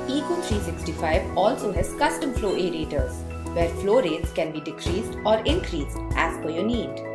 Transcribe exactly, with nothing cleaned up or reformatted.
Eco three sixty-five also has custom flow aerators, where flow rates can be decreased or increased as per your need.